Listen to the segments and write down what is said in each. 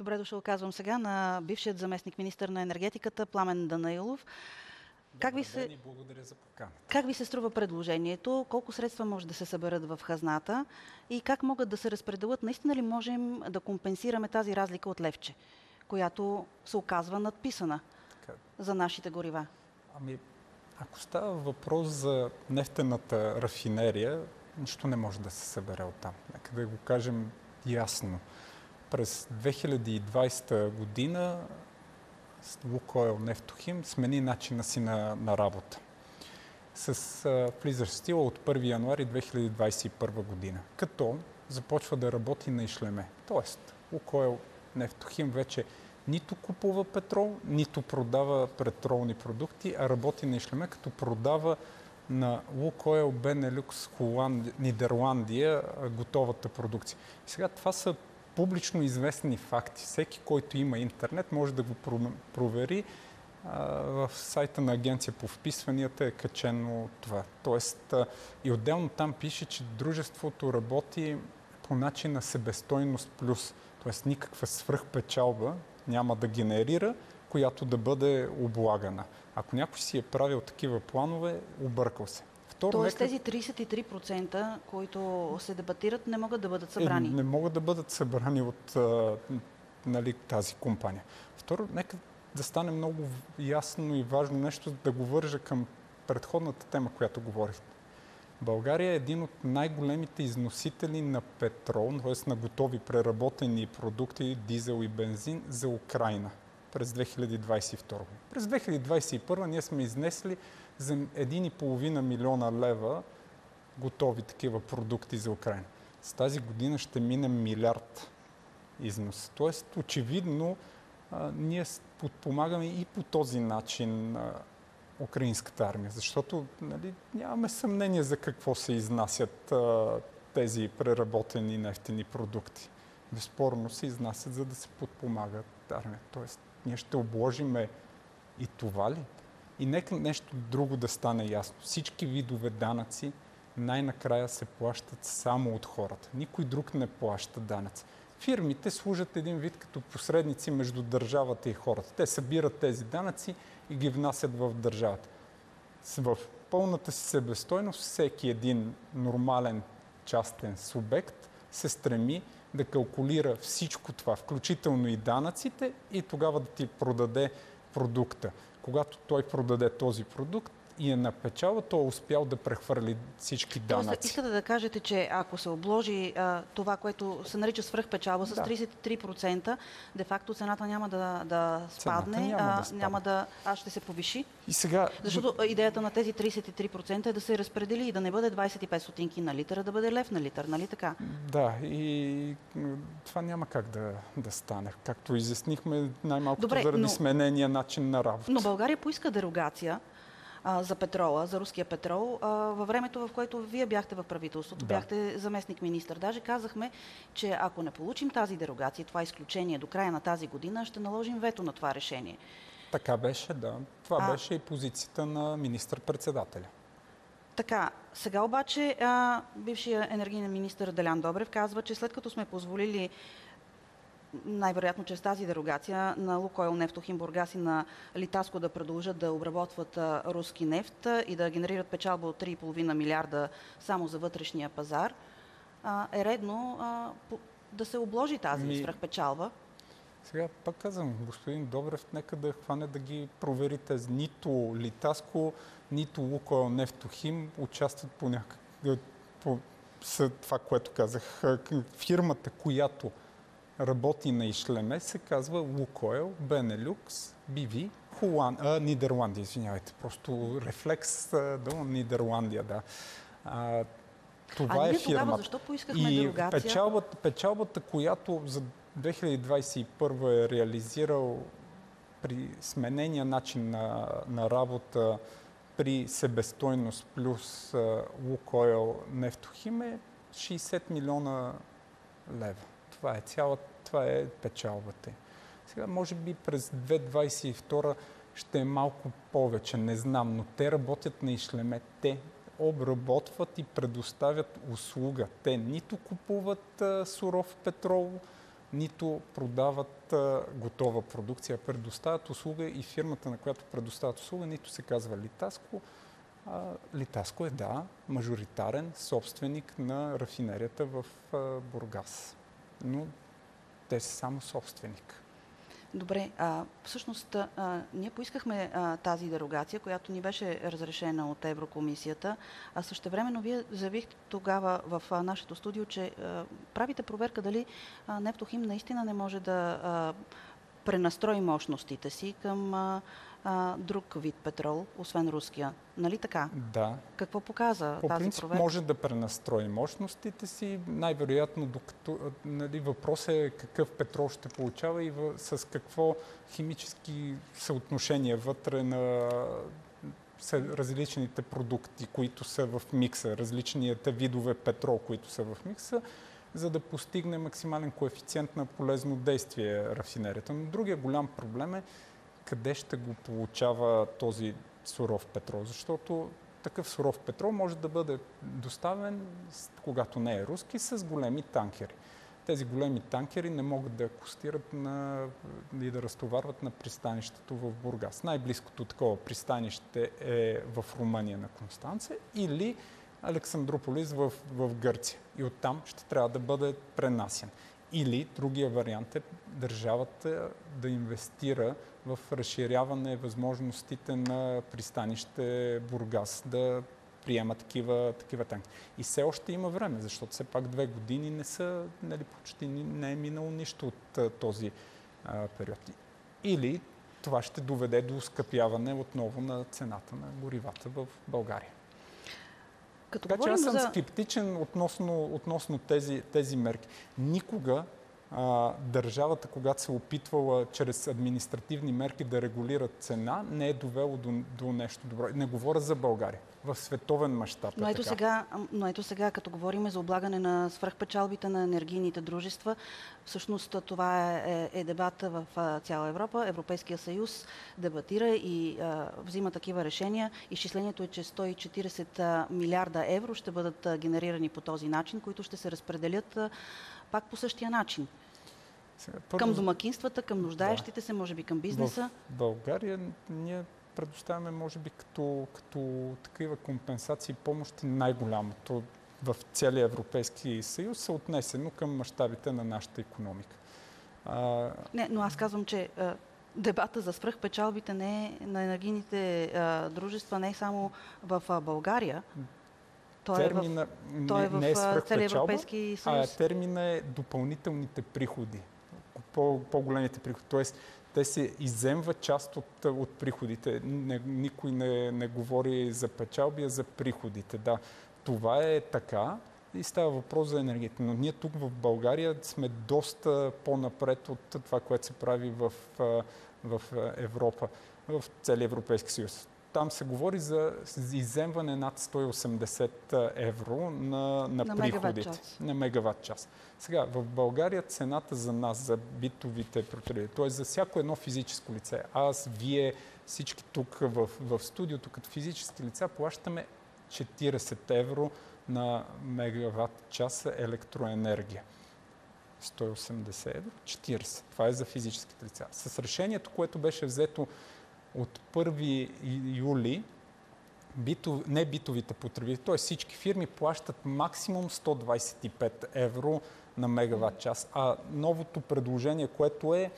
Добре дошъл, казвам сега, на бившият заместник-министър на енергетиката Пламен Данаилов. Добър ден и благодаря за поканата. Как ви се струва предложението? Колко средства може да се съберат в хазната? И как могат да се разпределят? Наистина ли можем да компенсираме тази разлика от левче, която се оказва надписана за нашите горива? Ако става въпрос за нефтената рафинерия, нищо не може да се събере оттам. Нека да го кажем ясно. През 2020 година Лукойл Нефтохим смени начина си на работа. С влизащ сила от 1 януари 2021 година, като започва да работи на ишлеме. Тоест, Лукойл Нефтохим вече нито купува петрол, нито продава петролни продукти, а работи на ишлеме, като продава на Лукойл Бенелюкс Нидерландия готовата продукция. И сега това са публично известни факти. Всеки, който има интернет, може да го провери. В сайта на агенция по вписванията е качено това. Тоест, и отделно там пише, че дружеството работи по начин на себестойност плюс. Тоест, никаква свръхпечалба няма да генерира, която да бъде облагана. Ако някой си е правил такива планове, объркал се. Тоест тези 33%, които се дебатират, не могат да бъдат събрани? Не могат да бъдат събрани от тази компания. Второ, нека да стане много ясно и важно нещо, да го вържа към предходната тема, която говорихте. България е един от най-големите износители на петрол, т.е. на готови преработени продукти, дизел и бензин за Украйна през 2022. През 2021 ние сме изнесли за 1,5 милиона лева готови такива продукти за Украйна. С тази година ще минем милиард износ. Тоест, очевидно, ние подпомагаме и по този начин украинската армия, защото нямаме съмнение за какво се изнасят тези преработени нефтени продукти. Безспорно се изнасят, за да се подпомагат армия. Тоест, ние ще обложиме и това ли? И нека нещо друго да стане ясно. Всички видове данъци най-накрая се плащат само от хората. Никой друг не плаща данъци. Фирмите служат един вид като посредници между държавата и хората. Те събират тези данъци и ги внасят в държавата. В пълната си себестойност всеки един нормален частен субект се стреми да калкулира всичко това, включително и данъците, и тогава да ти продаде продукта. Когато той продаде този продукт и е на печалба, той е успял да прехвърли всички данъци. Искате да кажете, че ако се обложи това, което се нарича свръхпечалба с 33%, де-факто цената няма да спадне, а ще се повиши? И сега... Защото идеята на тези 33% е да се разпредели и да не бъде 25 стотинки на литър, а да бъде лев на литър, нали така? Да, и това няма как да стане. Както изяснихме, най-малкото заради сменения начин на работа. Но България поиска дерогация за петрола, за руския петрол, във времето, в което вие бяхте в правителството, бяхте заместник-министър. Даже казахме, че ако не получим тази дерогация, това изключение до края на тази година, ще наложим вето на това решение. Така беше, да. Това беше и позицията на министър-председателя. Така, сега обаче бившия енергиен министър Делян Добрев казва, че след като сме позволили най-вероятно чрез тази дерогация на Лукойл Нефтохим Бургас и на Литаско да продължат да обработват руски нефт и да генерират печалба от 3,5 милиарда само за вътрешния пазар, е редно да се обложи тази свръхпечалба. Сега пак казвам, господин Добрев, нека да хване да ги провери тези. Нито Литаско, нито Лукойл Нефтохим участват по това, което казах. Фирмата, която работи на ишлеме, се казва Лукойл, Бенелюкс, БВ, Нидерландия, извинявайте. Просто рефлекс до Нидерландия, да. Това е фирмата. Тогава защо поискахме дерогация? Печалбата, която за 2021 е реализирал при сменения начин на работа, при себестойност плюс Лукойл Нефтохим е 60 милиона лева. Това е печалбата. Сега, може би през 2022 ще е малко повече, не знам, но те работят на ишлеме. Те обработват и предоставят услуга. Те нито купуват суров петрол нито продават готова продукция, предоставят услуга и фирмата, на която предоставят услуга, нито се казва Литаско. Литаско е, да, мажоритарен собственик на рафинерията в Бургас. Но те са само собственик. Добре, всъщност ние поискахме тази дерогация, която ни беше разрешена от Еврокомисията, а същевременно вие заявихте тогава в нашето студио, че правите проверка дали Нефтохим наистина не може да пренастрои мощностите си към друг вид петрол, освен руския. Нали така? Да. Какво показа По тази принцип проверка? може да пренастрои мощностите си. Най-вероятно, докато въпросът е какъв петрол ще получава и с какво химически съотношения вътре на различните продукти, които са в микса, различните видове петрол, които са в микса, за да постигне максимален коефициент на полезно действие рафинерията. Но другия голям проблем е къде ще го получава този суров петрол, защото такъв суров петрол може да бъде доставен, когато не е руски, с големи танкери. Тези големи танкери не могат да акостират и да разтоварват на пристанището в Бургас. Най-близкото такова пристанище е в Румъния на Констанца или Александрополис в Гърция. И оттам ще трябва да бъде пренасян. Или другия вариант е държавата да инвестира в разширяване възможностите на пристанище Бургас да приема такива танки. И все още има време, защото все пак 2 години не са, почти не е минало нищо от този период. Или това ще доведе до оскъпяване отново на цената на горивата в България. Така че аз съм скептичен относно тези мерки. Никога държавата, когато се опитвала чрез административни мерки да регулира цена, не е довело до нещо добро. Не говоря за България. В световен мащаб. Но ето сега, като говорим за облагане на свръхпечалбите на енергийните дружества, всъщност това е дебата в цяла Европа. Европейския съюз дебатира и взима такива решения. Изчислението е, че 140 милиарда евро ще бъдат генерирани по този начин, които ще се разпределят пак по същия начин. Към домакинствата, към нуждаещите се, може би към бизнеса. В България ние предоставяме, може би, като такива компенсации и помощи най-голямото в целия Европейски съюз, са отнесено към мащабите на нашата икономика. Не, но аз казвам, че дебата за свръхпечалбите на енергийните дружества не е само в България. Той е в целия Европейски съюз. Термина е допълнителните приходи. По-големите приходи. Тоест, те се изземват част от приходите. Никой не говори за печалби, а за приходите. Да, това е така и става въпрос за енергията. Но ние тук в България сме доста по-напред от това, което се прави в Европа, в целия Европейски съюз. Там се говори за изземване над 180 евро на приходите. На мегаватт час. Сега, в България цената за нас, за битовите потребители, т.е. за всяко едно физическо лице, аз, вие, всички тук в студиото като физически лица плащаме 40 евро на мегаватт час електроенергия. 180 евро, 40. Това е за физическите лица. С решението, което беше взето от 1 юли, небитовите потребители, т.е. всички фирми плащат максимум 125 евро на мегаватт час. А новото предложение, което е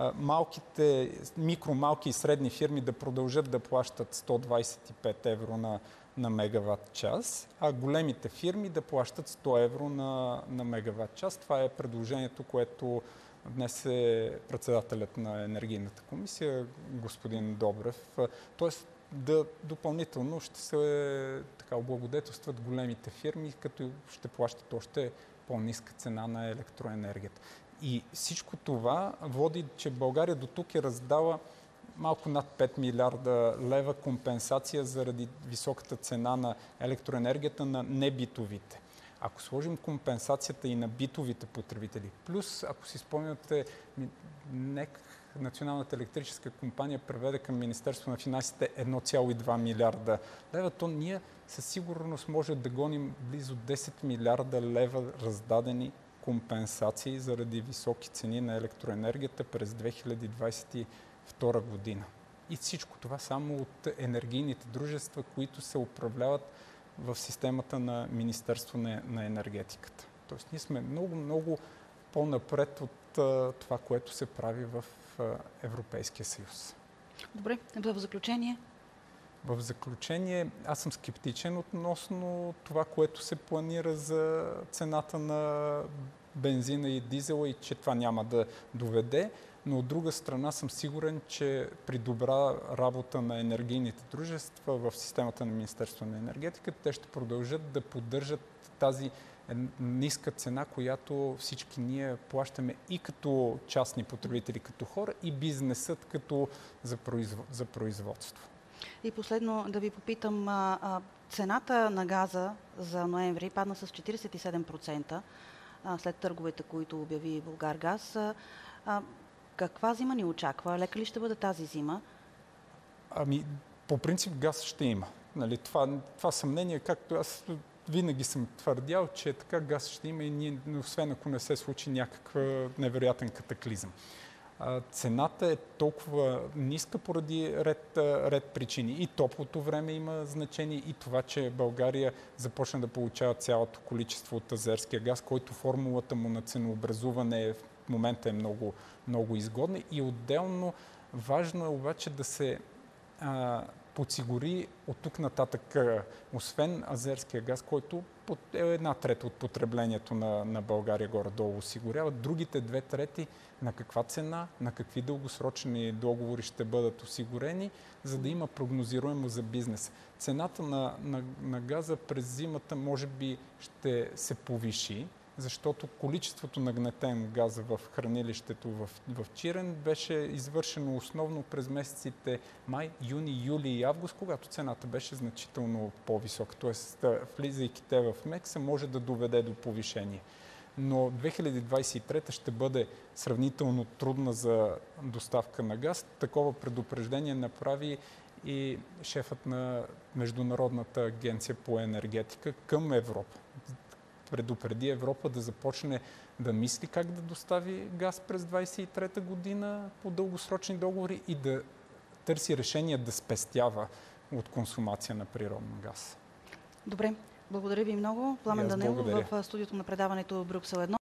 малки и средни фирми да продължат да плащат 125 евро на мегаватт час, а големите фирми да плащат 100 евро на мегаватт час. Това е предложението, което днес е председателят на Енергийната комисия, господин Добрев. Тоест, допълнително ще се облагодетелстват големите фирми, като ще плащат още по-ниска цена на електроенергията. И всичко това води, че България до тук е раздала малко над 5 милиарда лева компенсация заради високата цена на електроенергията на небитовите. Ако сложим компенсацията и на битовите потребители, плюс, ако си спомняте, НЕК, Националната електрическа компания, преведе към Министерство на финансите 1,2 милиарда лева, то ние със сигурност може да гоним близо 10 милиарда лева раздадени компенсации заради високи цени на електроенергията през 2022 година. И всичко това само от енергийните дружества, които се управляват в системата на Министерство на енергетиката. Тоест ние сме много по-напред от това, което се прави в Европейския съюз. Добре, в заключение? В заключение, аз съм скептичен относно това, което се планира за цената на бензина и дизела и че това няма да доведе, но от друга страна съм сигурен, че при добра работа на енергийните дружества в системата на Министерство на енергетиката, те ще продължат да поддържат тази ниска цена, която всички ние плащаме и като частни потребители, като хора, и бизнесът като за производство. И последно да ви попитам, цената на газа за ноември падна с 47% след търговете, които обяви Булгаргаз. Каква зима ни очаква? Лека ли ще бъде тази зима? По принцип газ ще има. Нали, това съмнение, както аз винаги съм твърдял, че така газ ще има и ние, освен ако не се случи някаква невероятен катаклизъм. Цената е толкова ниска поради ред причини. И топлото време има значение, и това, че България започна да получава цялото количество от азерския газ, който формулата му на ценообразуване в момента е много изгодна. И отделно важно е обаче да се подсигури от тук нататък, освен азерския газ, който е 1/3 от потреблението на България горе-долу осигурява, другите 2/3 на каква цена, на какви дългосрочни договори ще бъдат осигурени, за да има прогнозируемо за бизнес. Цената на газа през зимата може би ще се повиши, защото количеството нагнетен газ в хранилището в Чирен беше извършено основно през месеците май, юни, юли и август, когато цената беше значително по-висока. Тоест, влизайки те в МЕКСа, може да доведе до повишение. Но 2023 ще бъде сравнително трудна за доставка на газ. Такова предупреждение направи и шефът на Международната агенция по енергетика към Европа. Предупреди Европа да започне да мисли как да достави газ през 2023 година по дългосрочни договори и да търси решение да спестява от консумация на природен газ. Добре, благодаря ви много. Пламен Данаилов в студиото на предаването Брюксел 1.